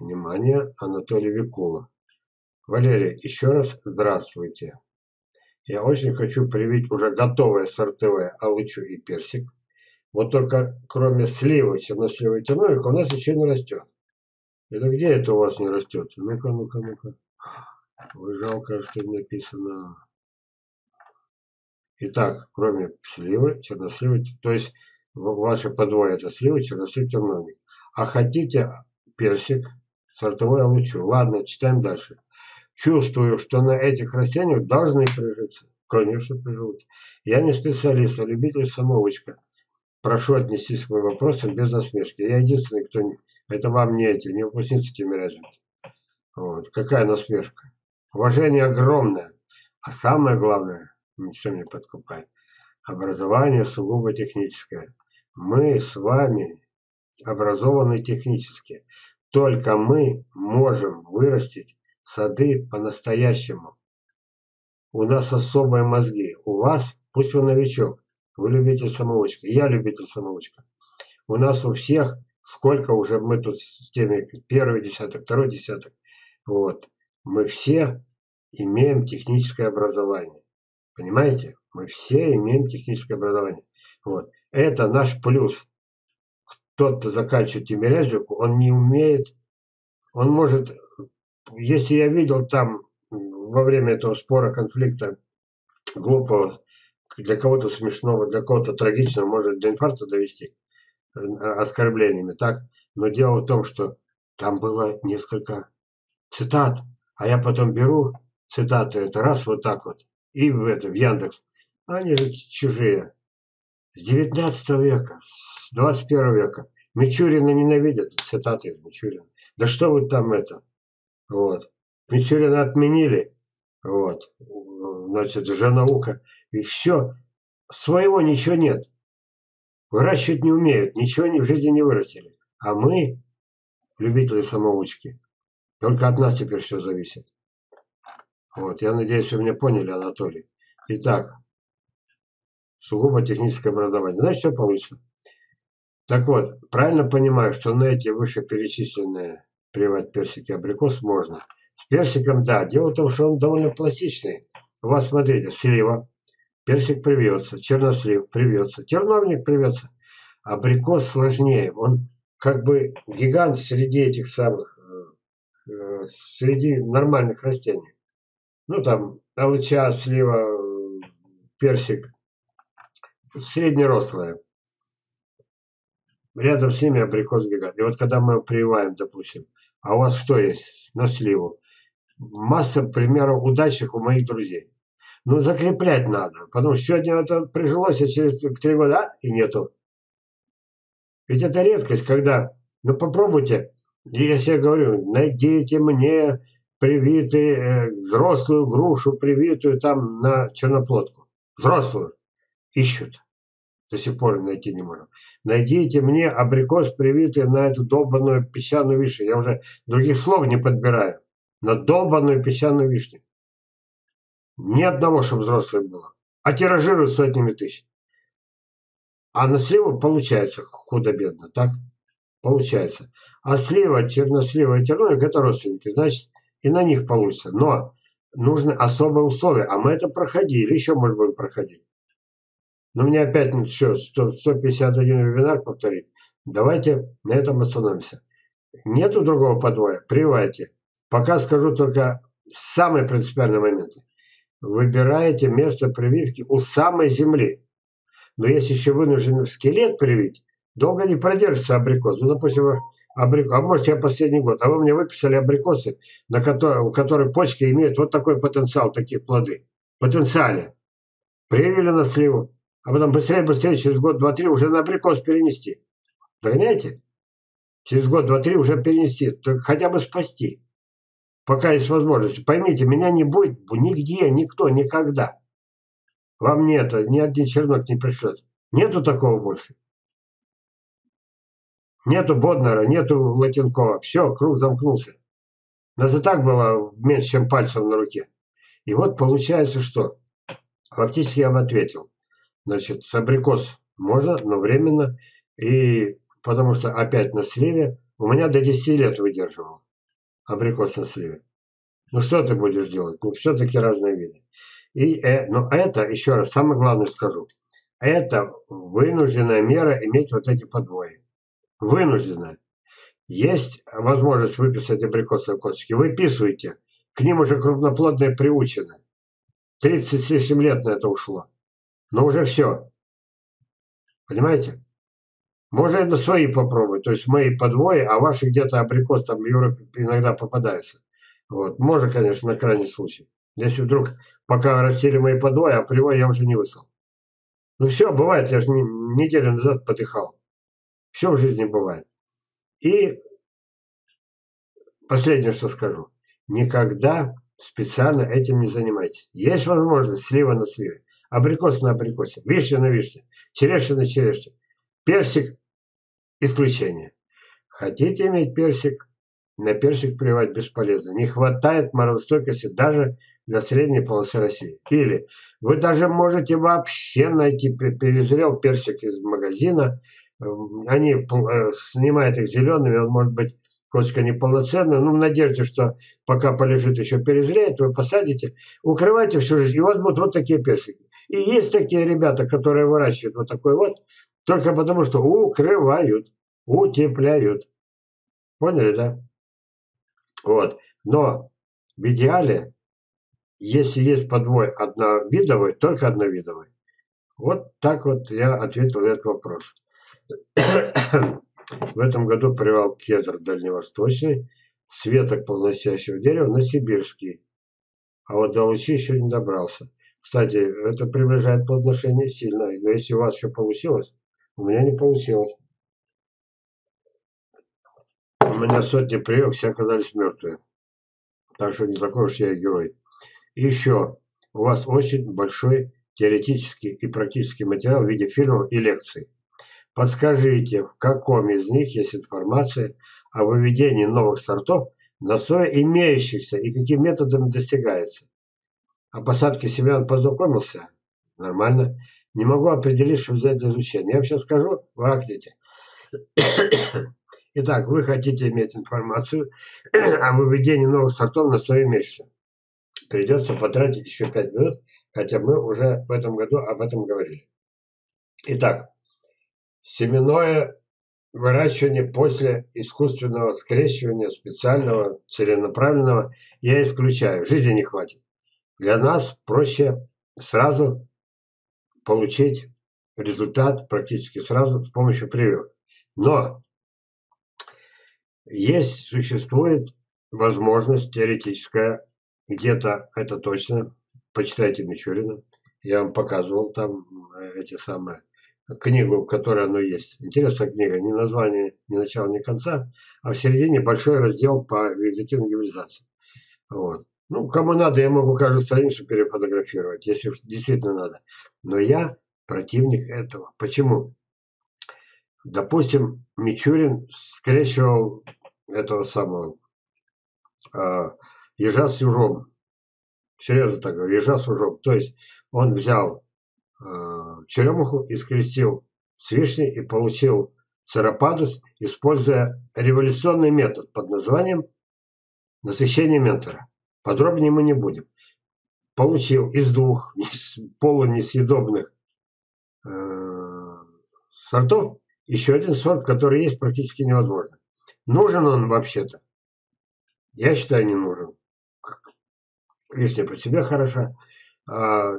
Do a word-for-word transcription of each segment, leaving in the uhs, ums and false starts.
Внимание, Анатолий Викула. Валерий, еще раз здравствуйте. Я очень хочу привить уже готовое сортовое алычу и персик. Вот только кроме сливы, черносливы и терновика у нас ничего не растет. Это где это у вас не растет? Ну-ка, ну-ка, ну-ка. Ой, жалко, что написано. Итак, кроме сливы, черносливы, то есть ваше подвое это сливы, чернослив, терновник. А хотите персик, сортовой алычу. Ладно, читаем дальше. Чувствую, что на этих растениях должны прижиться. Конечно, приживутся. Я не специалист, а любитель самоучка. Прошу отнестись к моим вопросам без насмешки. Я единственный, кто не... Это вам не эти, не выпускницы Тимирязева. Вот. Какая насмешка? Уважение огромное. А самое главное, ничего не подкупает. Образование сугубо техническое. Мы с вами образованы технически. Только мы можем вырастить сады по-настоящему. У нас особые мозги. У вас, пусть вы новичок, вы любитель самоучка. Я любитель самоучка. У нас у всех, сколько уже мы тут с теми, первый десяток, второй десяток. Вот. Мы все имеем техническое образование. Понимаете? Мы все имеем техническое образование. Вот. Это наш плюс. Тот, кто заканчивает Тимирязевку, он не умеет, он может, если я видел там во время этого спора, конфликта, глупого, для кого-то смешного, для кого-то трагичного, может до инфаркта довести оскорблениями, так? Но дело в том, что там было несколько цитат, а я потом беру цитаты, это раз вот так вот, и в это, в Яндекс, они же чужие. С девятнадцатого века, с двадцать первого века. Мичурина ненавидят, цитаты из Мичурина. Да что вы там это, вот. Мичурина отменили, вот, значит, же наука, и все. Своего ничего нет. Выращивать не умеют, ничего в жизни не вырастили. А мы, любители самоучки, только от нас теперь все зависит. Вот, я надеюсь, вы меня поняли, Анатолий. Итак, сугубо техническое образование. Значит, все получится. Так вот, правильно понимаю, что на эти вышеперечисленные привать персики, абрикос можно. С персиком, да. Дело в том, что он довольно пластичный. У вас, смотрите, слива, персик привьется, чернослив привьется, терновник привьется. Абрикос сложнее. Он как бы гигант среди этих самых, э, среди нормальных растений. Ну, там, алыча, слива, персик. Среднерослая. Рядом с ними абрикос гигант. И вот когда мы прививаем, допустим, а у вас что есть на сливу? Масса примеров удачных у моих друзей. Ну, закреплять надо. Потому что сегодня это прижилось, а через три года а, и нету. Ведь это редкость, когда... Ну, попробуйте. Я себе говорю, найдите мне привитые, э, взрослую грушу, привитую там на черноплодку. Взрослую. Ищут. До сих пор найти не можем. Найдите мне абрикос, привитый на эту долбанную песчаную вишню. Я уже других слов не подбираю. На долбанную песчаную вишню. Ни одного, чтобы взрослое было. А тиражируют сотнями тысяч. А на сливу получается худо-бедно, так? Получается. А слива, чернослива и терновик – это родственники. Значит, и на них получится. Но нужны особые условия. А мы это проходили. Еще, может быть, проходить. Но мне опять еще сто пятьдесят один вебинар повторить. Давайте на этом остановимся. Нету другого подвоя? Прививайте. Пока скажу только самые принципиальные моменты. Выбираете место прививки у самой земли. Но если еще вынуждены в скелет привить, долго не продержится абрикос. Ну, допустим, абрикос, а может, я последний год, а вы мне выписали абрикосы, на которые, у которых почки имеют вот такой потенциал, такие плоды. В потенциале. Привили на сливу. А потом быстрее-быстрее, через год, два, три уже на абрикос перенести. Догоняете? Через год, два, три уже перенести. Только хотя бы спасти. Пока есть возможность. Поймите, меня не будет нигде, никто, никогда. Вам не это, ни один чернок не пришлет. Нету такого больше. Нету Боднара, нету Латенкова. Все, круг замкнулся. Нас и так было меньше, чем пальцем на руке. И вот получается, что фактически я вам ответил. Значит, с абрикос можно, но временно. И потому что опять на сливе у меня до десяти лет выдерживал. абрикос на сливе. Ну что ты будешь делать? Ну все-таки разные виды. И, э, но это, еще раз, самое главное скажу. Это вынужденная мера иметь вот эти подвои. Вынужденная. Есть возможность выписать абрикосовые косточки. Выписывайте. К ним уже крупноплодные приучены. тридцать с лишним лет на это ушло. Но уже все. Понимаете? Можно на свои попробовать. То есть мои подвои, а ваши где-то абрикос там в Европе иногда попадаются. Вот. Можно, конечно, на крайний случай. Если вдруг пока растили мои подвои, а привой я уже не высыл. Ну все, бывает. Я же не, неделю назад подыхал. Все в жизни бывает. И последнее, что скажу. Никогда специально этим не занимайтесь. Есть возможность слива на сливе. Абрикос на абрикосе. Вишня на вишне. Черешня на черешне. Персик – исключение. Хотите иметь персик? На персик плевать бесполезно. Не хватает морозостойкости даже для средней полосы России. Или вы даже можете вообще найти перезрел персик из магазина. Они снимают их зелеными, он может быть косточка неполноценная, ну в надежде, что пока полежит еще перезреет, вы посадите, укрывайте всю жизнь, и у вас будут вот такие персики. И есть такие ребята, которые выращивают вот такой вот, только потому что укрывают, утепляют. Поняли, да? Вот. Но в идеале, если есть подвой одновидовый, только одновидовый. Вот так вот я ответил на этот вопрос. В этом году привал кедр дальневосточный, с веток полносящего дерева на сибирский. А вот до лучи еще не добрался. Кстати, это приближает плодоношение сильно. Но если у вас еще получилось, у меня не получилось. У меня сотни прививок, все оказались мертвые. Так что не такой уж я и герой. И еще, у вас очень большой теоретический и практический материал в виде фильмов и лекций. Подскажите, в каком из них есть информация о выведении новых сортов на соя имеющихся и каким методом достигается? О посадке семян познакомился? Нормально. Не могу определить, что взять для изучения. Я вам сейчас скажу, вы ахнете. Итак, вы хотите иметь информацию о выведении новых сортов на соя имеющихся. Придется потратить еще пять минут, хотя мы уже в этом году об этом говорили. Итак, семенное выращивание после искусственного скрещивания, специального, целенаправленного, я исключаю. Жизни не хватит. Для нас проще сразу получить результат практически сразу с помощью прививок. Но есть, существует возможность теоретическая, где-то это точно, почитайте Мичурина, я вам показывал там эти самые, книгу, в которой оно есть. Интересная книга, ни название, ни начала, ни конца, а в середине большой раздел по вегетативной гибридизации. Вот. Ну, кому надо, я могу каждую страницу перефотографировать, если действительно надо. Но я противник этого. Почему? Допустим, Мичурин скрещивал этого самого э, ежа с ежом. Серьезно так говорю, ежа с ежом. То есть он взял э, черемуху и скрестил с вишней и получил церопадус, используя революционный метод под названием насыщение ментора. Подробнее мы не будем. Получил из двух полунесъедобных э, сортов еще один сорт, который есть практически невозможно. Нужен он вообще-то? Я считаю, не нужен. Вишня по себе хороша, а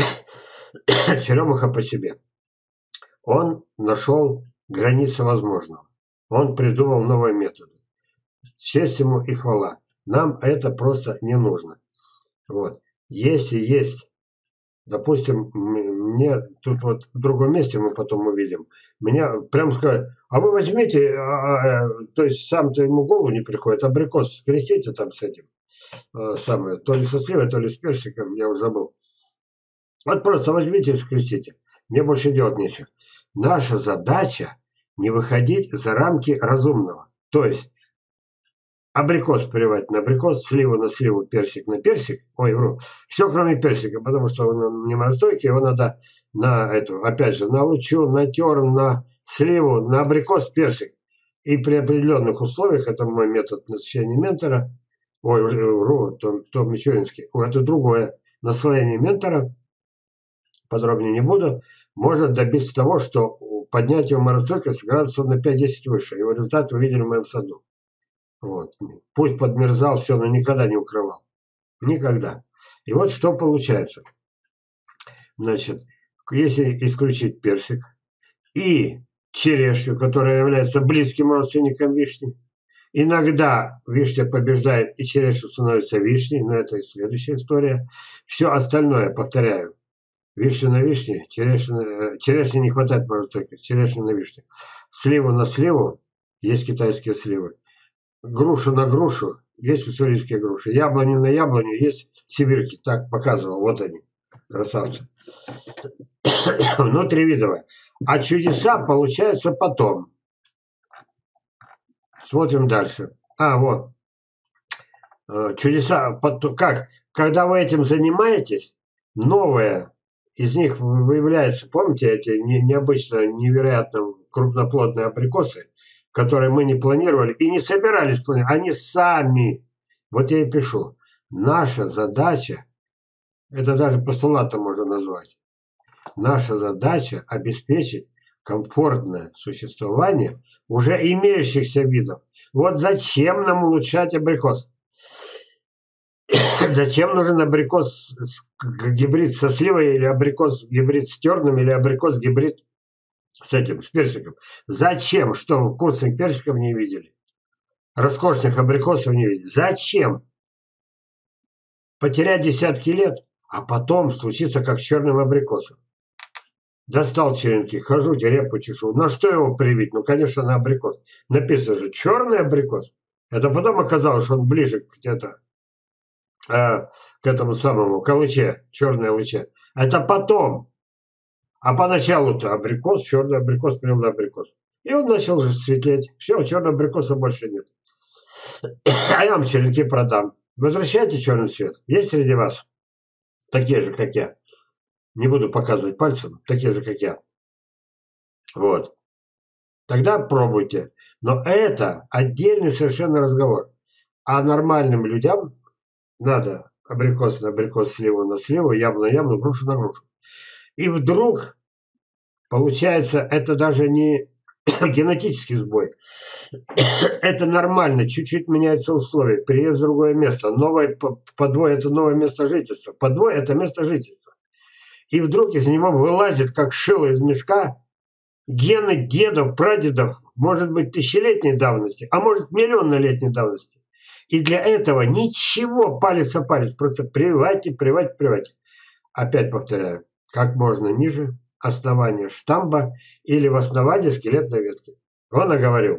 черемуха по себе. Он нашел границы возможного. Он придумал новые методы. Честь ему и хвала. Нам это просто не нужно. Вот. Если есть, допустим, мне тут вот в другом месте мы потом увидим, меня прям сказать, а вы возьмите, а, а, то есть сам-то ему в голову не приходит, абрикос скрестите там с этим, а, самое, то ли со сливой, то ли с персиком, я уже забыл. Вот просто возьмите и скрестите. Мне больше делать нечего. Наша задача не выходить за рамки разумного. То есть абрикос поливать на абрикос, сливу на сливу, персик на персик. Ой, вру. Все, кроме персика, потому что он не морозостойкий, его надо на эту, опять же, на лучу, на терн, на сливу, на абрикос, персик. И при определенных условиях, это мой метод насыщения ментора, ой, вру, Том, Том Мичуринский, ой, это другое, наслоение ментора, подробнее не буду, может добиться того, что поднятие морозостойкости градусов на пять-десять выше. Его результат вы видели в моем саду. Вот. Пусть подмерзал, все, но никогда не укрывал. Никогда. И вот что получается. Значит, если исключить персик и черешню, которая является близким родственником вишни, иногда вишня побеждает и черешня становится вишней, но это и следующая история. Все остальное, повторяю, вишня на вишне, черешня, черешня не хватает морозостойкости, черешня на вишне. Сливу на сливу, есть китайские сливы. Грушу на грушу, есть уссурийские груши. Яблоню на яблоню, есть сибирки. Так показывал, вот они, красавцы. Внутривидовая. А чудеса получаются потом. Смотрим дальше. А, вот. Чудеса, как? Когда вы этим занимаетесь, новое из них выявляется, помните эти необычно, невероятно крупноплодные абрикосы, которые мы не планировали и не собирались планировать, они сами. Вот я и пишу. Наша задача, это даже постулатом можно назвать, наша задача обеспечить комфортное существование уже имеющихся видов. Вот зачем нам улучшать абрикос? Зачем нужен абрикос гибрид со сливой, или абрикос гибрид с терном, или абрикос гибрид с этим, с персиком? Зачем? Что, вкусных персиков не видели? Роскошных абрикосов не видели? Зачем? Потерять десятки лет, а потом случится как с черным абрикосом. Достал черенки, хожу, репку чешу. На что его привить? Ну, конечно, на абрикос. Написано же черный абрикос. Это потом оказалось, что он ближе где-то э, к этому самому, к лыче, черной лыче. Это потом. А поначалу-то абрикос, черный абрикос, прям на абрикос. И он начал же светлеть. Все, черного абрикоса больше нет. А я вам черенки продам. Возвращайте черный цвет. Есть среди вас такие же, как я? Не буду показывать пальцем, такие же, как я. Вот. Тогда пробуйте. Но это отдельный совершенно разговор. А нормальным людям надо абрикос на абрикос, сливу на сливу, яблоко на яблоко, грушу на грушу. И вдруг, получается, это даже не генетический сбой. Это нормально, чуть-чуть меняются условия. Переезд в другое место. Новое подвой – это новое место жительства. Подвой – это место жительства. И вдруг из него вылазит, как шило из мешка, гены дедов, прадедов, может быть, тысячелетней давности, а может, миллионнолетней давности. И для этого ничего, палец о палец, просто прививайте, прививайте, прививайте. Опять повторяю, как можно ниже основания штамба или в основании скелетной ветки. Он оговорил.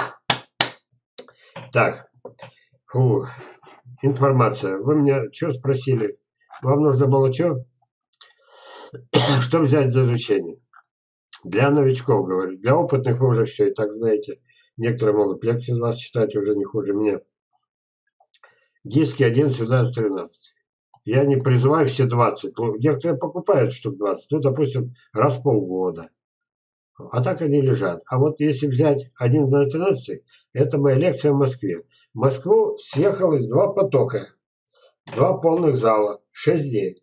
Так, фу, информация. Вы меня что спросили? Вам нужно было что? Что взять за изучение? Для новичков, говорю. Для опытных вы уже все и так знаете. Некоторые могут лекции из вас читать уже не хуже меня. Диски одиннадцать, двенадцать, тринадцать. Я не призываю все двадцать. Некоторые покупают штук двадцать. Ну, допустим, раз в полгода. А так они лежат. А вот если взять один, двенадцать, тринадцать, это моя лекция в Москве. В Москву съехалось два потока. Два полных зала. Шесть дней.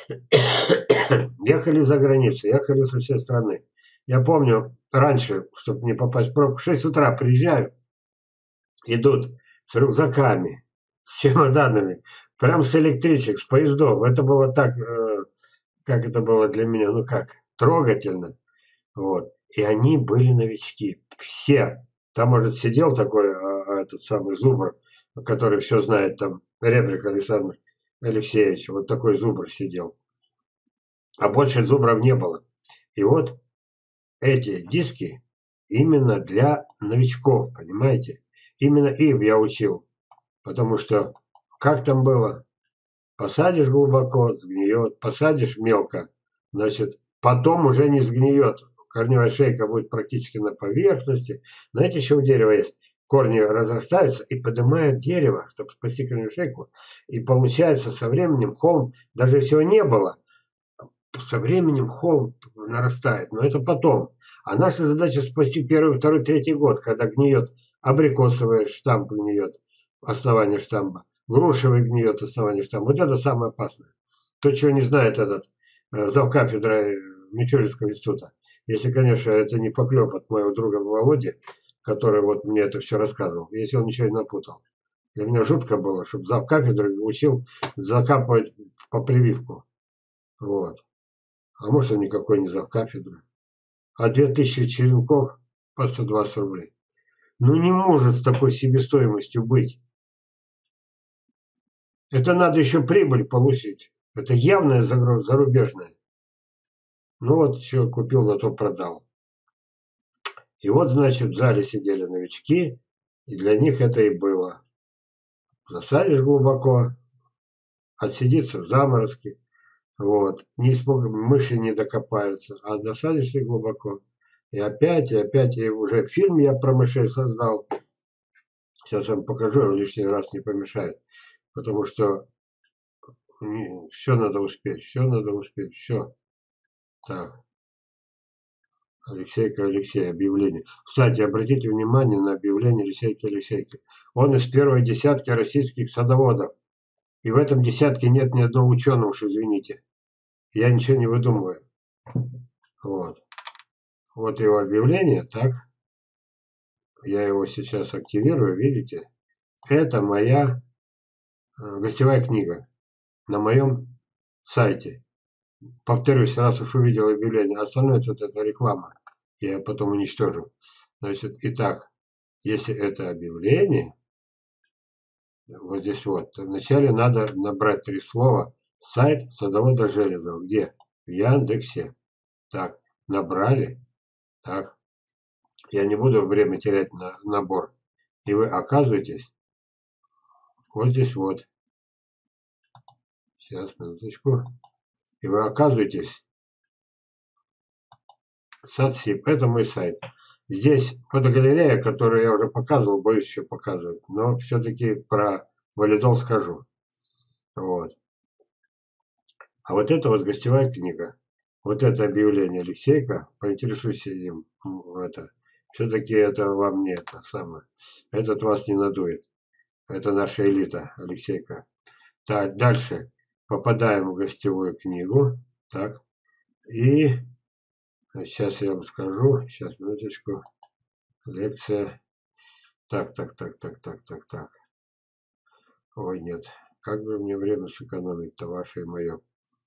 Ехали за границу, ехали со всей страны. Я помню, раньше, чтобы не попасть в пробку, в шесть утра приезжаю, идут с рюкзаками, с чемоданами, прям с электричек, с поездов. Это было так, э, как это было для меня, ну как, трогательно. Вот. И они были новички. Все. Там, может, сидел такой, э, этот самый зубр, который все знает, там, Ребрик Александр Алексеевич, вот такой зубр сидел. А больше зубров не было. И вот эти диски именно для новичков, понимаете? Именно им я учил. Потому что, как там было? Посадишь глубоко, сгниет. Посадишь мелко, значит, потом уже не сгниет. Корневая шейка будет практически на поверхности. Знаете, еще у дерева есть? Корни разрастаются и поднимают дерево, чтобы спасти корневую шейку. И получается со временем холм, даже если его не было, со временем холм нарастает, но это потом. А наша задача спасти первый, второй, третий год, когда гниет абрикосовый штамп, гниет основание штамба, грушевый гниет основание штамба. Вот это самое опасное. То, чего не знает этот э, завкафедра Мичуринского института. Если, конечно, это не поклеп от моего друга Володи, который вот мне это все рассказывал, если он ничего не напутал. Для меня жутко было, чтобы завкафедры учил закапывать по прививку. Вот. А может, он никакой не завкафедры. А две тысячи черенков по сто двадцать рублей. Ну не может с такой себестоимостью быть. Это надо еще прибыль получить. Это явная зарубежная. Ну вот, что купил, на то продал. И вот, значит, в зале сидели новички, и для них это и было. Засадишь глубоко, отсидится в заморозке, вот, не испуг... мыши не докопаются, а засадишь их глубоко. И опять, и опять, и уже фильм я про мышей создал. Сейчас вам покажу, он лишний раз не помешает. Потому что все надо успеть, все надо успеть, все. Так. Алексейка Алексей, объявление. Кстати, обратите внимание на объявление Алексейки Алексейки. Он из первой десятки российских садоводов. И в этом десятке нет ни одного ученого, уж извините. Я ничего не выдумываю. Вот. Вот его объявление, так. Я его сейчас активирую, видите? Это моя гостевая книга на моем сайте. Повторюсь, раз уж увидел объявление, остальное тут это реклама. Я ее потом уничтожу. Значит, итак, если это объявление, вот здесь вот, вначале надо набрать три слова. Сайт садовода Железова. Где? В Яндексе. Так, набрали. Так. Я не буду время терять на набор. И вы оказываетесь вот здесь вот. Сейчас, минуточку. И вы оказываетесь Садсип. Это мой сайт. Здесь фотогалерея, которую я уже показывал, боюсь еще показывать. Но все-таки про валидол скажу. Вот. А вот это вот гостевая книга. Вот это объявление Алексейка. Поинтересуйся им. Это. Все-таки это вам не это самое. Этот вас не надует. Это наша элита, Алексейка. Так, дальше. Попадаем в гостевую книгу. Так. И сейчас я вам скажу. Сейчас, минуточку. Лекция. Так, так, так, так, так, так, так. Ой, нет. Как бы мне время сэкономить-то, ваше и мое.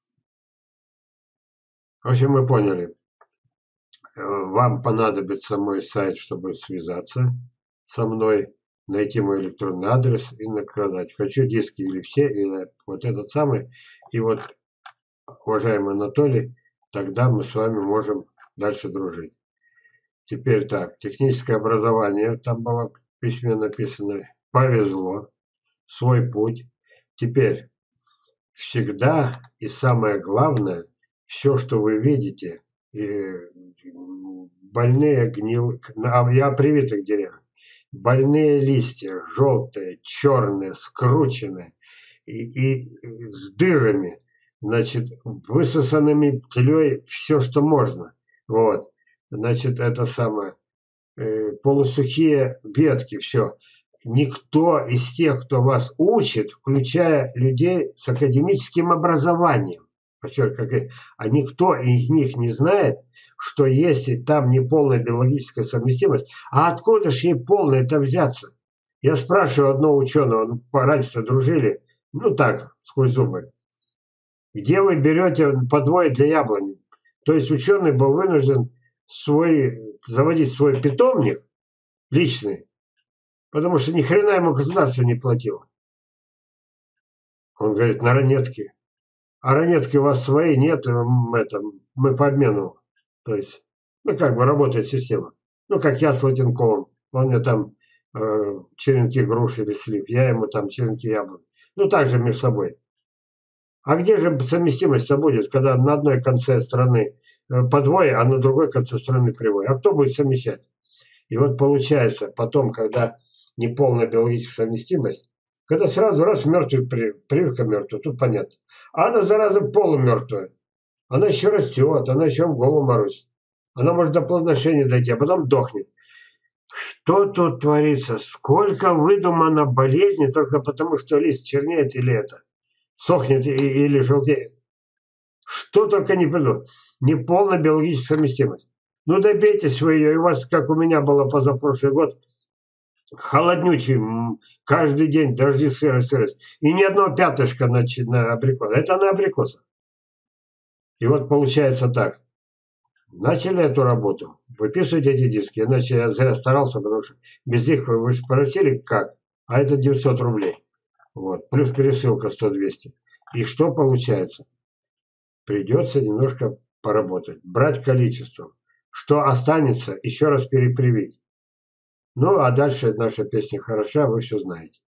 В общем, мы поняли. Вам понадобится мой сайт, чтобы связаться со мной, найти мой электронный адрес и наградать. Хочу диски или все, или вот этот самый. И вот, уважаемый Анатолий, тогда мы с вами можем дальше дружить. Теперь так, техническое образование, там было в письме написано, повезло, свой путь. Теперь, всегда и самое главное, все, что вы видите, и больные гнил, я о привитых деревьях, больные листья, желтые, черные, скрученные и, и с дырами, значит, высосанными тлей, все, что можно. Вот, значит, это самое, э, полусухие ветки, все. Никто из тех, кто вас учит, включая людей с академическим образованием, а никто из них не знает, что если там не полная биологическая совместимость, а откуда же ей полная-то взяться? Я спрашиваю одного ученого, ну, раньше дружили, ну так, сквозь зубы, где вы берете подвой для яблони? То есть ученый был вынужден свой, заводить свой питомник личный, потому что ни хрена ему государство не платило. Он говорит, на ранетке. А ранетки у вас свои нет, это, мы по обмену. То есть, ну как бы работает система. Ну как я с Латинковым. Он мне там э, черенки груш или слив, я ему там черенки яблок. Ну так же между собой. А где же совместимость-то будет, когда на одной конце страны подвое, а на другой конце страны привой? А кто будет совмещать? И вот получается, потом, когда неполная биологическая совместимость, когда сразу раз мертвый, прививка мертвая, тут понятно. А она, зараза, полумертвая. Она еще растет, она еще в голову морозит. Она может до плодоношения дойти, а потом дохнет. Что тут творится? Сколько выдумано болезней только потому, что лист чернеет или это, сохнет и, или желтеет. Что только не придумал. Неполная биологическая совместимость. Ну добейтесь вы ее, и у вас, как у меня было позапрошлый год, холоднючий, каждый день дожди, сырость, сырость. И ни одного пятышка на, на абрикос. Это на абрикосах. И вот получается так. Начали эту работу, выписывайте эти диски, иначе я зря старался, потому что без них вы, вы же спросили как, а это девятьсот рублей. Вот, плюс пересылка сто-двести. И что получается? Придется немножко поработать, брать количество. Что останется, еще раз перепривить. Ну, а дальше наша песня хороша, вы все знаете.